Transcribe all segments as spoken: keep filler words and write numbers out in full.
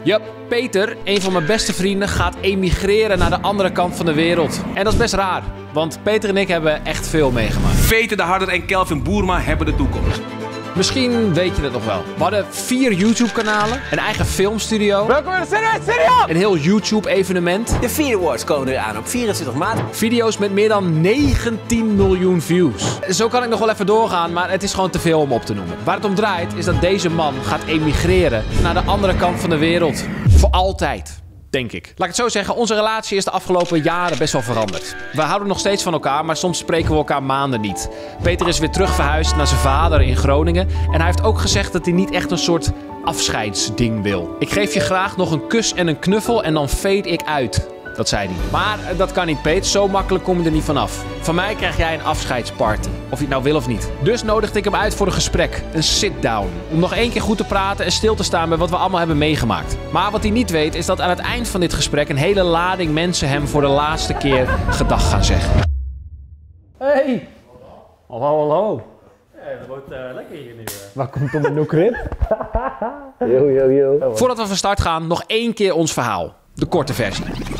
Yup, Peter, een van mijn beste vrienden, gaat emigreren naar de andere kant van de wereld. En dat is best raar, want Peter en ik hebben echt veel meegemaakt. Peter de Harder en Kelvin Boerma hebben de toekomst. Misschien weet je het nog wel. We hadden vier YouTube-kanalen, een eigen filmstudio. Welkom in de Cinema Studio! Een heel YouTube-evenement. De Feed Awards komen eraan op vierentwintig maart. Video's met meer dan negentien miljoen views. Zo kan ik nog wel even doorgaan, maar het is gewoon te veel om op te noemen. Waar het om draait is dat deze man gaat emigreren naar de andere kant van de wereld. Voor altijd. Denk ik. Laat ik het zo zeggen, onze relatie is de afgelopen jaren best wel veranderd. We houden nog steeds van elkaar, maar soms spreken we elkaar maanden niet. Peter is weer terug verhuisd naar zijn vader in Groningen. En hij heeft ook gezegd dat hij niet echt een soort afscheidsding wil. Ik geef je graag nog een kus en een knuffel en dan fade ik uit. Dat zei hij. Maar dat kan niet, Peter. Zo makkelijk kom je er niet vanaf. Van mij krijg jij een afscheidsparty. Of je het nou wil of niet. Dus nodigde ik hem uit voor een gesprek. Een sit-down. Om nog één keer goed te praten en stil te staan bij wat we allemaal hebben meegemaakt. Maar wat hij niet weet is dat aan het eind van dit gesprek een hele lading mensen hem voor de laatste keer gedag gaan zeggen. Hey! Hallo, hallo. Hey, dat wordt uh, lekker hier nu. Uh. Waar komt Tom en Noekrit? Yo, yo, yo. Voordat we van start gaan, nog één keer ons verhaal. De korte versie.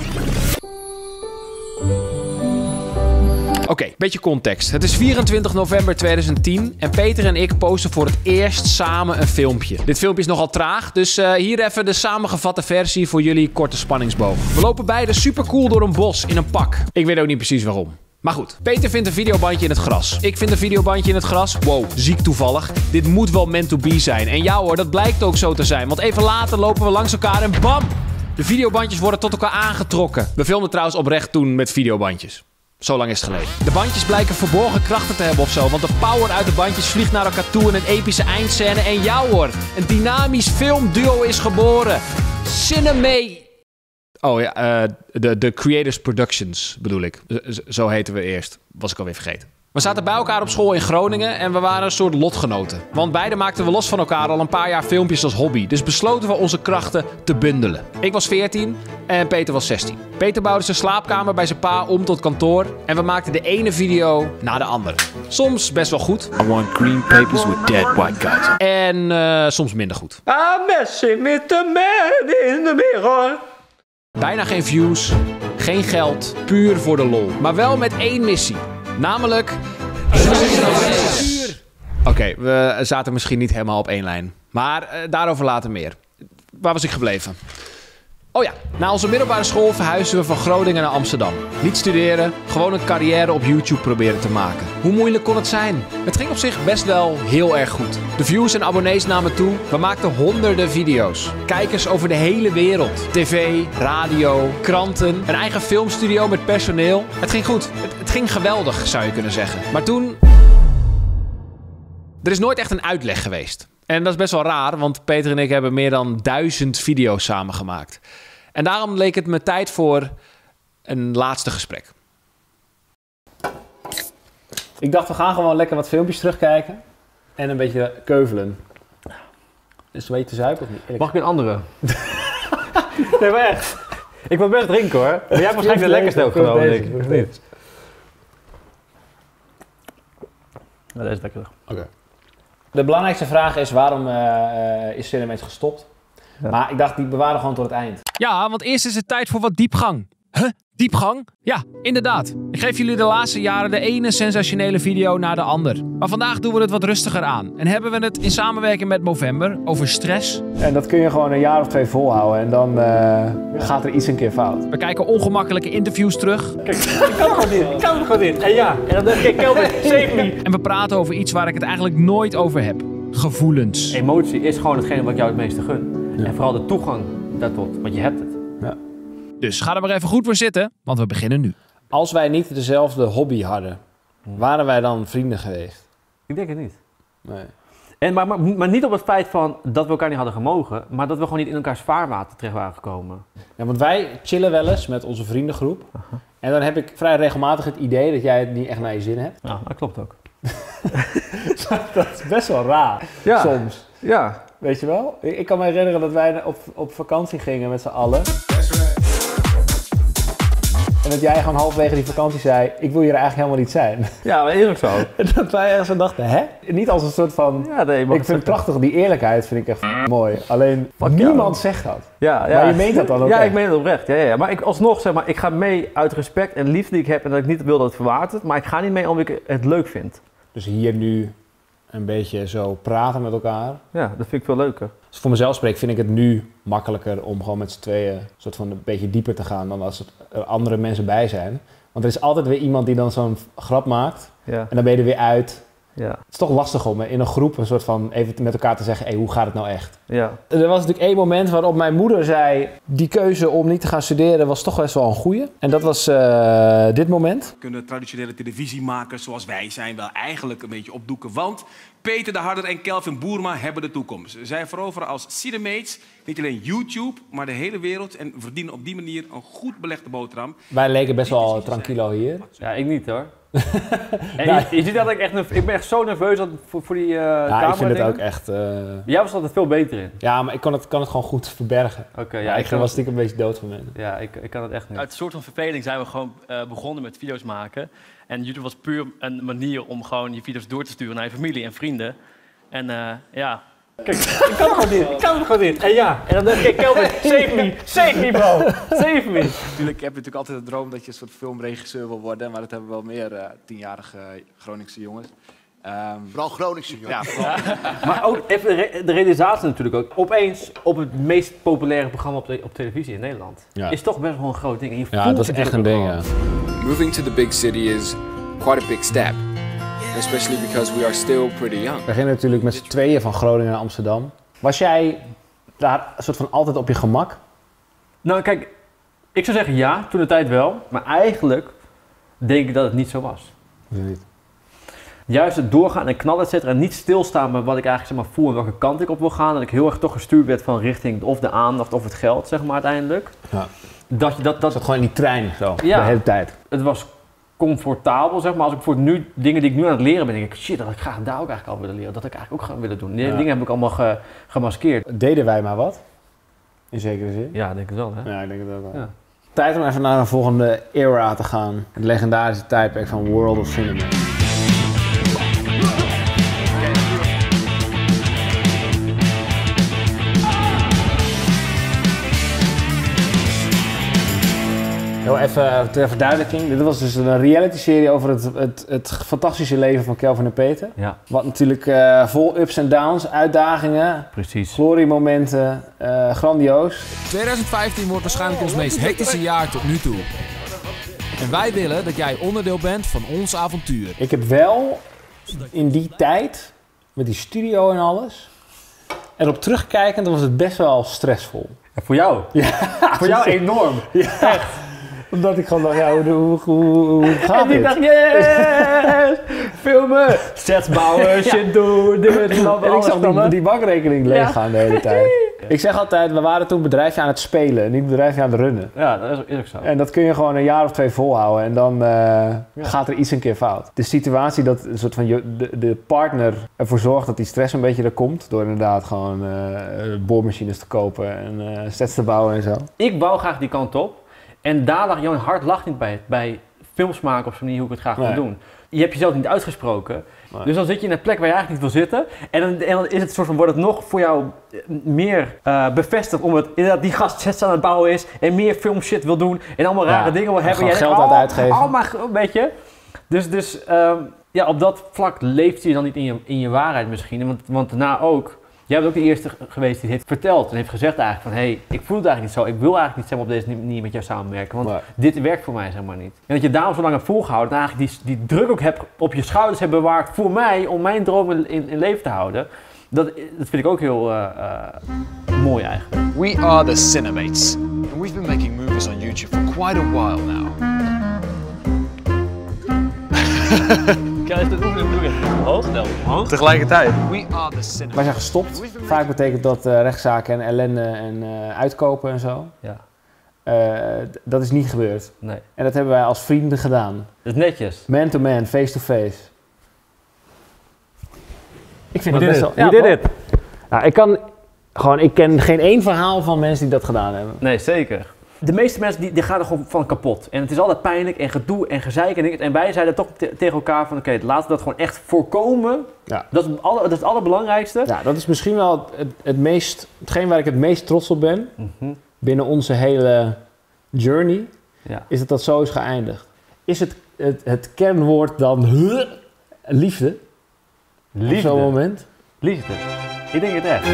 Oké, okay, beetje context. Het is vierentwintig november tweeduizend tien en Peter en ik posten voor het eerst samen een filmpje. Dit filmpje is nogal traag, dus uh, hier even de samengevatte versie voor jullie korte spanningsboog. We lopen beide supercool door een bos in een pak. Ik weet ook niet precies waarom. Maar goed, Peter vindt een videobandje in het gras. Ik vind een videobandje in het gras. Wow, ziek toevallig. Dit moet wel meant to be zijn. En ja hoor, dat blijkt ook zo te zijn. Want even later lopen we langs elkaar en bam! De videobandjes worden tot elkaar aangetrokken. We filmden trouwens oprecht toen met videobandjes. Zo lang is het geleden. De bandjes blijken verborgen krachten te hebben of zo. Want de power uit de bandjes vliegt naar elkaar toe in een epische eindscène. En ja hoor, een dynamisch filmduo is geboren. Cinema... Oh ja, uh, de, de Creators Productions bedoel ik. Z- zo heten we eerst. Was ik alweer vergeten. We zaten bij elkaar op school in Groningen en we waren een soort lotgenoten. Want beide maakten we los van elkaar al een paar jaar filmpjes als hobby. Dus besloten we onze krachten te bundelen. Ik was veertien en Peter was zestien. Peter bouwde zijn slaapkamer bij zijn pa om tot kantoor. En we maakten de ene video na de andere. Soms best wel goed. I want green papers with dead white guys. En uh, soms minder goed. I'm messing with the man in the mirror. Bijna geen views, geen geld, puur voor de lol. Maar wel met één missie. Namelijk... Oké, okay, we zaten misschien niet helemaal op één lijn. Maar uh, daarover later meer. Waar was ik gebleven? Oh ja, na onze middelbare school verhuisden we van Groningen naar Amsterdam. Niet studeren, gewoon een carrière op YouTube proberen te maken. Hoe moeilijk kon het zijn? Het ging op zich best wel heel erg goed. De views en abonnees namen toe. We maakten honderden video's. Kijkers over de hele wereld. T V, radio, kranten, een eigen filmstudio met personeel. Het ging goed. Het, het ging geweldig, zou je kunnen zeggen. Maar toen... Er is nooit echt een uitleg geweest. En dat is best wel raar, want Peter en ik hebben meer dan duizend video's samengemaakt. En daarom leek het me tijd voor een laatste gesprek. Ik dacht, we gaan gewoon lekker wat filmpjes terugkijken. En een beetje keuvelen. Is het een beetje te zuipen of niet? Mag ik een andere? Nee, maar echt. Ik wil best drinken hoor. Maar jij hebt waarschijnlijk de lekkerste ook genomen, denk ik. Niet? Ja, deze is lekkerder. Oké. Okay. De belangrijkste vraag is, waarom uh, is Cinemates gestopt? Ja. Maar ik dacht, die bewaren gewoon tot het eind. Ja, want eerst is het tijd voor wat diepgang. Huh? Diepgang? Ja, inderdaad. Ik geef jullie de laatste jaren de ene sensationele video naar de ander. Maar vandaag doen we het wat rustiger aan. En hebben we het in samenwerking met Movember over stress. En dat kun je gewoon een jaar of twee volhouden. En dan uh, gaat er iets een keer fout. We kijken ongemakkelijke interviews terug. Kijk, ik kan het gewoon niet. Ik kan het gewoon niet. En ja, en dan denk ik, Kelvin, save me. En we praten over iets waar ik het eigenlijk nooit over heb. Gevoelens. Emotie is gewoon hetgene wat jou het meeste gun. Ja. En vooral de toegang daartot, want je hebt het. Ja. Dus ga er maar even goed voor zitten, want we beginnen nu. Als wij niet dezelfde hobby hadden, waren wij dan vrienden geweest? Ik denk het niet. Nee. En, maar, maar, maar niet op het feit van dat we elkaar niet hadden gemogen, maar dat we gewoon niet in elkaars vaarwater terecht waren gekomen. Ja, want wij chillen wel eens met onze vriendengroep. Uh-huh. En dan heb ik vrij regelmatig het idee dat jij het niet echt naar je zin hebt. Ja, dat klopt ook. Dat is best wel raar, ja. soms. Ja. Weet je wel? Ik, ik kan me herinneren dat wij op, op vakantie gingen met z'n allen. En dat jij gewoon halverwege die vakantie zei, ik wil hier eigenlijk helemaal niet zijn. Ja, maar is ook zo. Dat wij ergens zo dachten, hè? Niet als een soort van... Ja, nee, ik vind het prachtig, die eerlijkheid vind ik echt mooi. Alleen, Fuck niemand jou. zegt dat. Ja, ja. Maar je meent dat dan ook Ja, echt. ik meen het oprecht. Ja, ja, ja. Maar ik, alsnog, zeg maar, ik ga mee uit respect en liefde die ik heb en dat ik niet wil dat het verwatert. Maar ik ga niet mee omdat ik het leuk vind. Dus hier nu een beetje zo praten met elkaar. Ja, dat vind ik veel leuker. Als ik voor mezelf spreek, vind ik het nu makkelijker om gewoon met z'n tweeën soort van een beetje dieper te gaan dan als er andere mensen bij zijn. Want er is altijd weer iemand die dan zo'n grap maakt Ja, en dan ben je er weer uit. ja, Het is toch lastig om in een groep een soort van even met elkaar te zeggen, hé, hey, hoe gaat het nou echt? ja. Er was natuurlijk één moment waarop mijn moeder zei, die keuze om niet te gaan studeren was toch best wel een goeie. En dat was uh, dit moment. Kunnen traditionele televisiemakers zoals wij zijn wel eigenlijk een beetje opdoeken. Want Peter de Harder en Kelvin Boerma hebben de toekomst. Zij veroveren als Cinemates niet alleen YouTube, maar de hele wereld. En verdienen op die manier een goed belegde boterham. Wij leken best wel tranquilo hier. Ja, ik niet hoor. En je, je ziet dat ik echt, nerv- ik ben echt zo nerveus dat, voor, voor die uh, Ja, camera ik vind het dingen. ook echt... Uh... Jij was altijd veel beter in. Ja, maar ik kan het, kan het gewoon goed verbergen. Oké, okay, Ja, ja, ik ik kan was het, stiekem een beetje dood van mensen. ja, ik, ik kan het echt niet. Uit een soort van verveling zijn we gewoon uh, begonnen met video's maken. En YouTube was puur een manier om gewoon je video's door te sturen naar je familie en vrienden. En uh, ja... Kijk, ik kan het gewoon niet. Ik kan het gewoon niet. En ja, en dan denk ik, Kelvin, save me, save me bro, save me. Natuurlijk heb je natuurlijk altijd de droom dat je een soort filmregisseur wil worden, maar dat hebben wel meer uh, tienjarige Groningse jongens. Um, Vooral Groningse jongens. ja, vooral. Maar ook even de, re- de realisatie natuurlijk ook. Opeens op het meest populaire programma op, de, op televisie in Nederland. Ja. Is toch best wel een groot ding. En je Ja, voelt dat is het echt een natuurlijk ding, ook ja. gewoon. Moving to the big city is quite a big step, especially because we are still pretty young. We gingen natuurlijk met z'n tweeën van Groningen naar Amsterdam. Was jij daar een soort van altijd op je gemak? Nou kijk, ik zou zeggen ja, toen de tijd wel. Maar eigenlijk denk ik dat het niet zo was. Niet. Juist het doorgaan en knallen, et cetera, en niet stilstaan met wat ik eigenlijk zeg maar, voel en welke kant ik op wil gaan. Dat ik heel erg toch gestuurd werd van richting of de aandacht of het geld, zeg maar uiteindelijk. Ja. Dat je dat, Ik dat zat gewoon in die trein zo, Ja. de hele tijd. het was comfortabel, zeg maar. Als ik voor nu dingen die ik nu aan het leren ben, denk ik, shit, dat had ik graag daar ook eigenlijk al willen leren. Dat had ik eigenlijk ook gaan willen doen. Die Ja. dingen heb ik allemaal ge, gemaskeerd. Deden wij maar wat? In zekere zin. Ja, denk ik wel, hè. Ja, ik denk het ook wel. Ja. Tijd om even naar een volgende era te gaan. Het legendarische tijdperk van World of Cinema. Heel even ter verduidelijking. Dit was dus een reality-serie over het, het, het fantastische leven van Kelvin en Peter. Ja, Wat natuurlijk uh, vol ups en downs, uitdagingen, precies. gloriemomenten, uh, grandioos. twintig vijftien wordt waarschijnlijk ons meest hectische jaar tot nu toe. En wij willen dat jij onderdeel bent van ons avontuur. Ik heb wel in die tijd, met die studio en alles, erop terugkijkend was het best wel stressvol. Ja, voor jou? Ja, Voor jou enorm. Ja, omdat ik gewoon dacht, ja, hoe, hoe, hoe, hoe gaat En ik dit? dacht, yes! Filmen! Sets bouwen, shit doen, dit, dat, En ik alles zag die, dan, die bankrekening leeggaan de hele tijd. Ik zeg altijd, we waren toen bedrijfje aan het spelen, niet bedrijfje aan het runnen. Ja, dat is, is ook zo. En dat kun je gewoon een jaar of twee volhouden en dan uh, gaat er iets een keer fout. De situatie dat een soort van je, de, de partner ervoor zorgt dat die stress een beetje er komt, door inderdaad gewoon uh, boormachines te kopen en uh, sets te bouwen en zo. Ik wou graag die kant op. En daar lag jouw hart lag niet bij, bij films maken op zo'n manier hoe ik het graag wil Nee. doen. Je hebt jezelf niet uitgesproken. Nee. Dus dan zit je in een plek waar je eigenlijk niet wil zitten. En dan, en dan is het soort van, wordt het nog voor jou meer uh, bevestigd om het inderdaad die gast sets aan het bouwen is. En meer filmshit wil doen. En allemaal rare Ja, dingen wil en hebben. gewoon Jij geld denkt, aan het uitgeven. Oh, maar een beetje. Dus, dus um, ja, op dat vlak leeft je dan niet in je, in je waarheid misschien. Want, want daarna ook. Jij bent ook de eerste geweest die het heeft verteld en heeft gezegd eigenlijk van hé, hey, ik voel het eigenlijk niet zo, ik wil eigenlijk niet zeg maar, op deze manier met jou samenwerken, want Nee. dit werkt voor mij zeg maar niet. En dat je daarom zo lang hebt volgehouden en eigenlijk die, die druk ook hebt op je schouders hebt bewaard voor mij om mijn dromen in, in leven te houden, dat, dat vind ik ook heel uh, uh, mooi eigenlijk. We are the Cinemates, and we've been making movies on YouTube for quite a while now. Kijk, dat oefenen doe ik hoog stellen. Hoog? Tegelijkertijd. We are the Cinemates. Wij zijn gestopt. Vaak betekent dat uh, rechtszaken en ellende en uh, uitkopen en zo. Ja, Uh, d- dat is niet gebeurd. nee. En dat hebben wij als vrienden gedaan. Dat is netjes. Man to man, face to face. Ik vind We dat best did wel... it. We did it. Nou, ik kan gewoon, ik ken geen één verhaal van mensen die dat gedaan hebben. Nee, zeker. de meeste mensen die, die gaan er gewoon van kapot. En het is altijd pijnlijk en gedoe en gezeik en dingen. En wij zeiden toch te, tegen elkaar van oké, okay, laten we dat gewoon echt voorkomen. Ja. Dat is het, alle, dat is het allerbelangrijkste. Ja, dat is misschien wel het, het meest, hetgeen waar ik het meest trots op ben. Mm-hmm. Binnen onze hele journey. Ja. Is dat dat zo is geëindigd. Is het het, het kernwoord dan huh, liefde? Liefde. Op zo'n moment? Liefde. Ik denk het echt.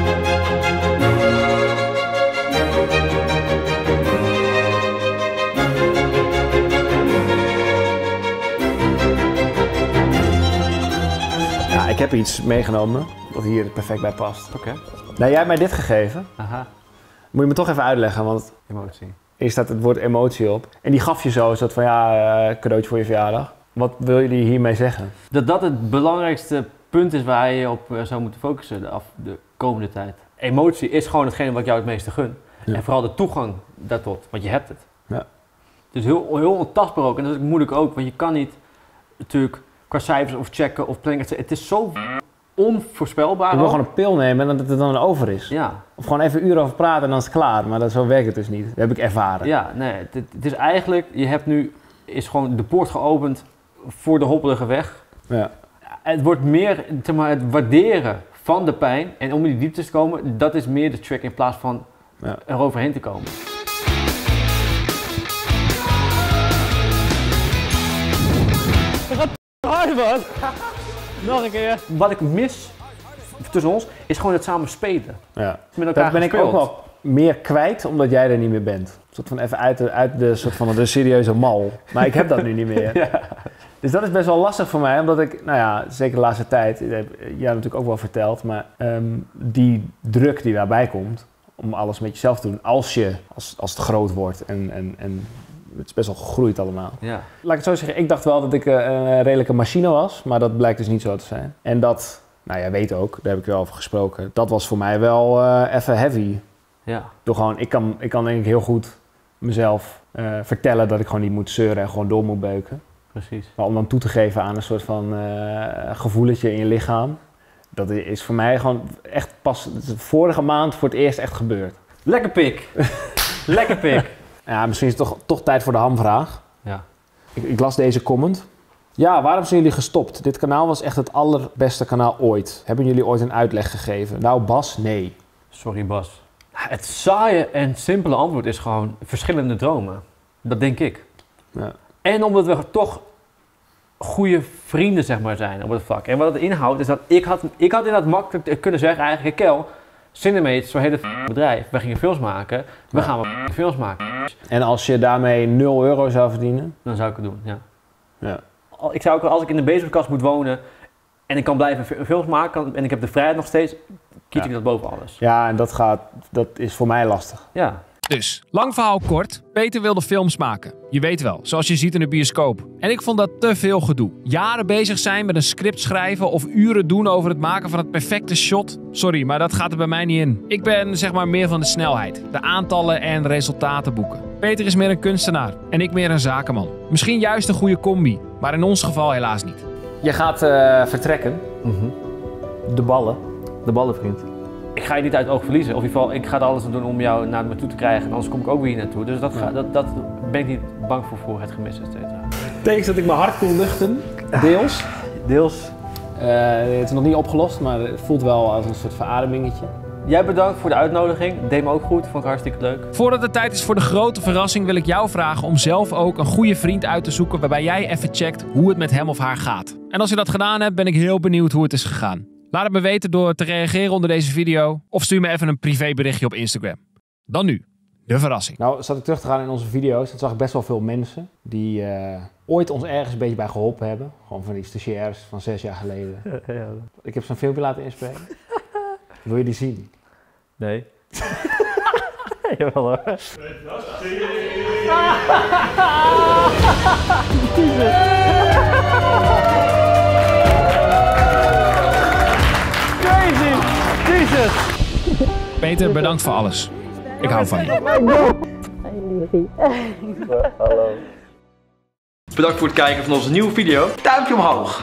Ja, ik heb iets meegenomen wat hier perfect bij past. Oké. Okay. Nou, jij hebt mij dit gegeven. Aha. Moet je me toch even uitleggen, want Emotie. hier staat het woord emotie op. En die gaf je zo, zo van ja, uh, cadeautje voor je verjaardag. Wat wil je hiermee zeggen? Dat dat het belangrijkste punt is waar je op uh, zou moeten focussen de, af, de komende tijd. Emotie is gewoon hetgene wat ik jou het meeste gun. Ja. En vooral de toegang daartot, want je hebt het. Ja. Het is heel, heel ontastbaar ook en dat is moeilijk ook, want je kan niet natuurlijk qua cijfers of checken of planningen. Het is zo onvoorspelbaar. Je wil gewoon een pil nemen en dat het er dan over is. Ja. Of gewoon even een uur over praten en dan is het klaar. Maar dat, zo werkt het dus niet. Dat heb ik ervaren. Ja, nee. Het, het is eigenlijk, je hebt nu, is gewoon de poort geopend voor de hobbelige weg. Ja. Het wordt meer, zeg maar, het waarderen van de pijn en om in die diepte te komen, dat is meer de trick in plaats van ja. eroverheen te komen. Het gaat hard, man. Nog een keer. Wat ik mis tussen ons is gewoon het samen spelen. Ja. Met elkaar dat ben gespeeld. ik ook wel meer kwijt omdat jij er niet meer bent. Een soort van even uit de, uit de, soort van de serieuze mal. Maar ik heb dat nu niet meer. Ja. Dus dat is best wel lastig voor mij, omdat ik, nou ja, zeker de laatste tijd, dat heb jij natuurlijk ook wel verteld, maar um, die druk die daarbij komt om alles met jezelf te doen, als je, als, als het groot wordt en, en, en het is best wel gegroeid allemaal. Ja. Laat ik het zo zeggen, ik dacht wel dat ik een redelijke machine was, maar dat blijkt dus niet zo te zijn. En dat, nou jij weet ook, daar heb ik wel over gesproken, dat was voor mij wel uh, even heavy. Ja. Door gewoon, ik kan, ik kan denk ik heel goed mezelf uh, vertellen dat ik gewoon niet moet zeuren en gewoon door moet beuken. Precies. Maar om dan toe te geven aan een soort van uh, gevoeletje in je lichaam, dat is voor mij gewoon echt pas vorige maand voor het eerst echt gebeurd. Lekker pik. Lekker pik. Ja, misschien is het toch, toch tijd voor de hamvraag. Ja. Ik, ik las deze comment. Ja, waarom zijn jullie gestopt? Dit kanaal was echt het allerbeste kanaal ooit. Hebben jullie ooit een uitleg gegeven? Nou Bas, nee. Sorry Bas. Het saaie en simpele antwoord is gewoon verschillende dromen. Dat denk ik. Ja. En omdat we toch goede vrienden zeg maar zijn op het vlak. En wat het inhoudt is dat ik had, ik had inderdaad makkelijk kunnen zeggen eigenlijk, Kel, Cinemates is zo'n hele bedrijf. We gingen films maken, we ja. gaan wel films maken. En als je daarmee nul euro zou verdienen? Dan zou ik het doen, ja. ja. Ik zou ook, als ik in de bezemkast moet wonen en ik kan blijven films maken en ik heb de vrijheid nog steeds, kies ja. ik dat boven alles. Ja, en dat, gaat, dat is voor mij lastig. Ja. Dus, lang verhaal kort, Peter wilde films maken. Je weet wel, zoals je ziet in de bioscoop. En ik vond dat te veel gedoe. Jaren bezig zijn met een script schrijven of uren doen over het maken van het perfecte shot. Sorry, maar dat gaat er bij mij niet in. Ik ben zeg maar meer van de snelheid, de aantallen en resultaten boeken. Peter is meer een kunstenaar en ik meer een zakenman. Misschien juist een goede combi, maar in ons geval helaas niet. Je gaat uh, vertrekken. Mm-hmm. De ballen. De ballen, vriend. Ik ga je niet uit het oog verliezen. Of in ieder geval, ik ga er alles aan doen om jou naar me toe te krijgen. En anders kom ik ook weer hier naartoe. Dus dat, ga, dat, dat ben ik niet bang voor, voor het gemis, et cetera. Betekent dat ik mijn hart kon luchten? Deels. Deels. Uh, het is nog niet opgelost, maar het voelt wel als een soort verademingetje. Jij bedankt voor de uitnodiging. Deed me ook goed. Vond ik hartstikke leuk. Voordat het tijd is voor de grote verrassing wil ik jou vragen om zelf ook een goede vriend uit te zoeken waarbij jij even checkt hoe het met hem of haar gaat. En als je dat gedaan hebt, ben ik heel benieuwd hoe het is gegaan. Laat het me weten door te reageren onder deze video of stuur me even een privéberichtje op Instagram. Dan nu, de verrassing. Nou, zat ik terug te gaan in onze video's, dan zag ik best wel veel mensen die uh, ooit ons ergens een beetje bij geholpen hebben. Gewoon van die stagiairs van zes jaar geleden. Ja, ja. Ik heb zo'n filmpje laten inspreken. Wil je die zien? Nee. Jawel hoor. Jesus. Peter, bedankt voor alles. Ik hou van je. Bedankt voor het kijken van onze nieuwe video. Duimpje omhoog.